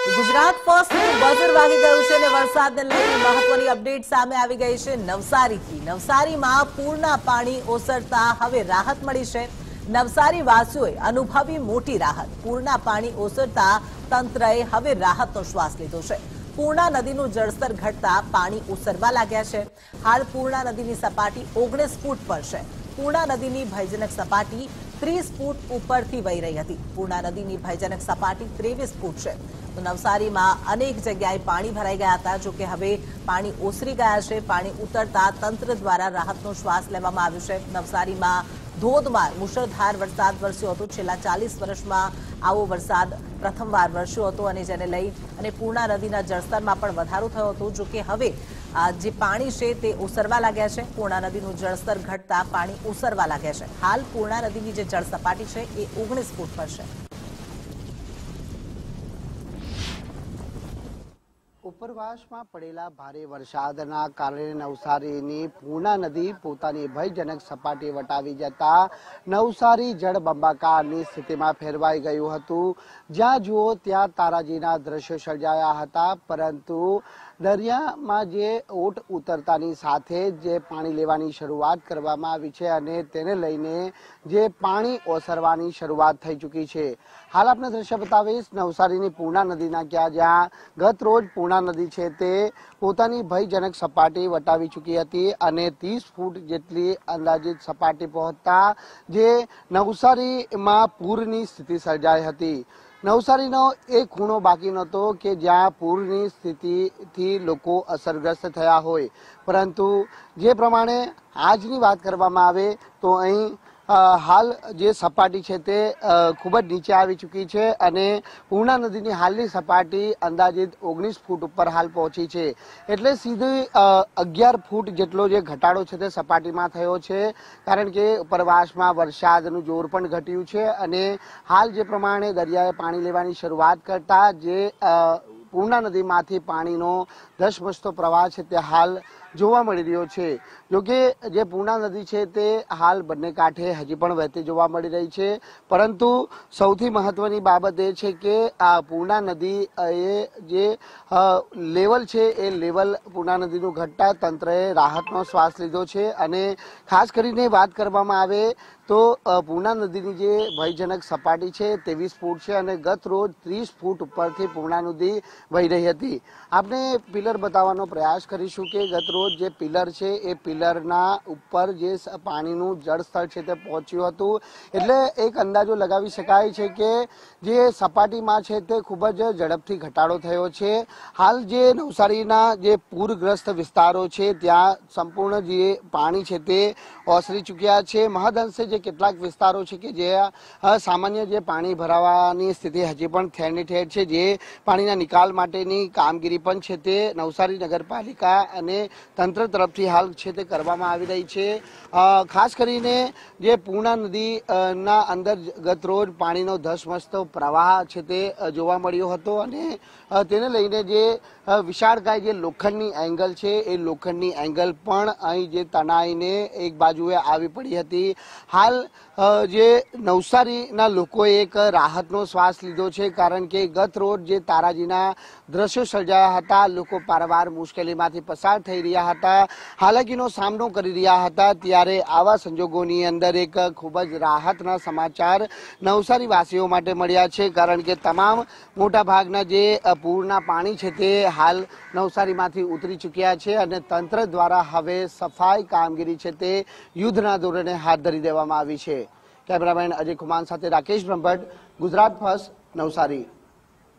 Gujarat ફર્સ્ટનું buzzer વાગી ગયું છે અને વરસાદને લઈને મહત્વની અપડેટ સામે આવી ગઈ છે નવસારીથી। નવસારીમાં પૂરના પાણી ઓસરતા હવે રાહત મળી છે। નવસારી વાસીઓએ અનુભવી મોટી રાહત। પૂરના પાણી ઓસરતા તંત્રએ હવે રાહતનો શ્વાસ લીધો છે। પૂર્ણા નદીનું જળસ્તર ઘટતા પાણી ઓસરવા લાગ્યા છે। હાલ પૂર્ણા નદીની સપાટી 19 ફૂટ પર છે। પૂર્ણા નદીની ભયજનક સપાટી 30 ફૂટ ઉપરથી વહી રહી હતી। પૂર્ણા નદીની ભયજનક સપાટી 23 ફૂટ છે। તો નવસારીમાં અનેક જગ્યાએ પાણી ભરાઈ ગયા હતા। જો કે હવે પાણી ઓસરી ગયા છે। પાણી ઉતરતા તંત્ર દ્વારા રાહતનો શ્વાસ લેવામાં આવ્યો છે। નવસારીમાં ધોધમાર મુશળધાર વરસાદ વરસ્યો હતો। છેલ્લા 40 વર્ષમાં આવો વરસાદ પ્રથમવાર વરસ્યો હતો અને જેને લઈ અને પૂર્ણા નદીના જળસ્તરમાં પણ વધારો થયો હતો। જો કે હવે જે પાણી છે તે ઓસરવા લાગ્યા છે। પૂર્ણા નદીનું જળસ્તર ઘટતા પાણી ઓસરવા લાગ્યા છે। હાલ પૂર્ણા નદીની જે જળ સપાટી છે એ 19 ફૂટ પર છે। ઉપરવાસમાં પડેલા ભારે વરસાદના કારણે નવસારીની પૂર્ણા નદી પોતાની ભયજનક સપાટી વટાવી જતા નવસારી જળબંબાકારની સ્થિતિમાં ફેરવાઈ ગયું હતું। જ્યાં જુઓ ત્યાં તારાજીના દ્રશ્યો સર્જાયા હતા। પરંતુ દરિયામાં જે ઓટ ઉતરતાની સાથે જે પાણી લેવાની શરૂઆત કરવામાં આવી છે અને તેને લઈને જે પાણી ઓસરવાની શરૂઆત થઈ ચૂકી છે। હાલ આપણે દ્રશ્ય બતાવીશ નવસારીની પૂર્ણા નદીના જ્યાં ગત રોજ પૂર્ણા નદી છે તે પોતાની ભયજનક સપાટી વટાવી ચૂકી હતી અને 30 ફૂટ જેટલી અંદાજિત સપાટી પહોંચતા જે નવસારીમાં પૂરની સ્થિતિ સર્જાઈ હતી। નવસારીનો એક ખૂણો બાકી નહોતો કે જ્યાં પૂરની સ્થિતિથી લોકો અસરગ્રસ્ત થયા હોય। પરંતુ જે પ્રમાણે આજની વાત કરવામાં આવે તો અહીં હાલ જે સપાટી છે તે ખૂબ જ નીચે આવી ચૂકી છે અને પૂર્ણા નદીની હાલની સપાટી અંદાજિત 19 ફૂટ ઉપર હાલ પહોંચી છે। એટલે સીધી 11 ફૂટ જેટલો જે ઘટાડો છે તે સપાટીમાં થયો છે। કારણ કે ઉપરવાસમાં વરસાદનું જોર પણ ઘટ્યું છે અને હાલ જે પ્રમાણે દરિયાએ પાણી લેવાની શરૂઆત કરતા જે પૂર્ણા નદીમાંથી પાણીનો ધસમસતો પ્રવાહ છે તે હાલ જોવા મળી રહ્યો છે। જોકે જે પૂર્ણા નદી છે તે હાલ બંને કાંઠે હજી પણ વહેતી જોવા મળી રહી છે। પરંતુ સૌથી મહત્વની બાબત એ છે કે આ પૂર્ણા નદી એ જે લેવલ છે એ લેવલ પૂર્ણા નદીનું ઘટતા તંત્રએ રાહતનો શ્વાસ લીધો છે। અને ખાસ કરીને વાત કરવામાં આવે તો પૂર્ણા નદીની જે ભયજનક સપાટી છે 23 ફૂટ છે અને ગત રોજ 30 ફૂટ ઉપરથી પૂર્ણા નદી વહી રહી હતી। આપણે પિલર બતાવવાનો પ્રયાસ કરીશું કે ગત રોજ જે પિલર છે એ પિલરના ઉપર જે પાણીનું જળસ્તર છે તે પહોંચ્યું હતું। એટલે એક અંદાજો લગાવી શકાય છે કે જે સપાટીમાં છે તે ખૂબ જ ઝડપથી ઘટાડો થયો છે। હાલ જે નવસારીના જે પૂરગ્રસ્ત વિસ્તારો છે ત્યાં સંપૂર્ણ જે પાણી છે તે ઓસરી ચૂક્યા છે। મહદઅંશે જે કેટલાક વિસ્તારો છે કે જે સામાન્ય જે પાણી ભરાવાની સ્થિતિ હજી પણ ઠેરની ઠેર છે। જે પાણીના નિકાલ માટેની કામગીરી પણ છે તે નવસારી નગરપાલિકા અને તંત્ર તરફથી હાલ છે તે કરવામાં આવી રહી છે। ખાસ કરીને જે પૂર્ણા નદીના અંદર ગત રોજ પાણીનો ધસમસતો પ્રવાહ છે તે જોવા મળ્યો હતો અને તેને લઈને જે વિશાળકાય જે લોખંડની એંગલ છે એ લોખંડની એંગલ પણ અહીં જે તણાઈને એક બાજુએ આવી પડી હતી। હાલ જે નવસારીના લોકોએ એક રાહતનો શ્વાસ લીધો છે। કારણ કે ગત રોજ જે તારાજીના દ્રશ્યો સર્જાયા હતા લોકો પારવાર મુશ્કેલીમાંથી પસાર થઈ રહ્યા હતા, હાલાકીનો સામનો કરી રહ્યા હતા। ત્યારે આવા સંજોગોની અંદર એક ખૂબ જ રાહતના સમાચાર નવસારી વાસીઓ માટે મળ્યા છે। કારણ કે તમામ મોટા ભાગના જે પૂરના પાણી છે તે હાલ નવસારીમાંથી ઉતરી ચૂક્યા છે અને તંત્ર દ્વારા હવે સફાઈ કામગીરી છે તે યુદ્ધના ધોરણે હાથ ધરી દેવામાં આવી છે। કેમેરામેન અજય કુમાર સાથે રાકેશ બ્રહ્મભટ્ટ, ગુજરાત ફર્સ્ટ, નવસારી।